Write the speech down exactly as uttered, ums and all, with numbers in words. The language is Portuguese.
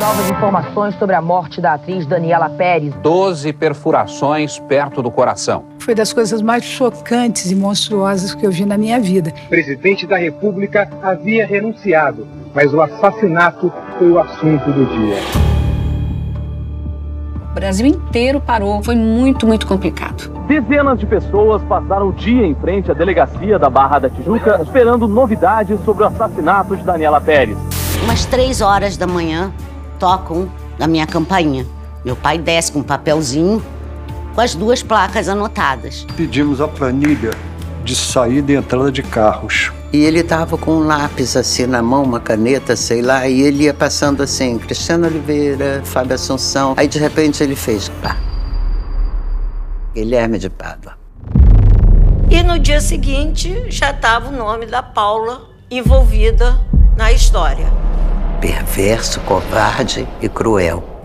Novas informações sobre a morte da atriz Daniela Pérez. doze perfurações perto do coração. Foi das coisas mais chocantes e monstruosas que eu vi na minha vida. O presidente da República havia renunciado, mas o assassinato foi o assunto do dia. O Brasil inteiro parou. Foi muito, muito complicado. Dezenas de pessoas passaram o dia em frente à delegacia da Barra da Tijuca esperando novidades sobre o assassinato de Daniela Pérez. Umas três horas da manhã, tocam na minha campainha. Meu pai desce com um papelzinho com as duas placas anotadas. Pedimos a planilha de saída e entrada de carros. E ele estava com um lápis assim na mão, uma caneta, sei lá, e ele ia passando assim, Cristiano Oliveira, Fábio Assunção. Aí de repente ele fez, pá, Guilherme de Pádua. E no dia seguinte já estava o nome da Paula envolvida na história. Perverso, covarde e cruel.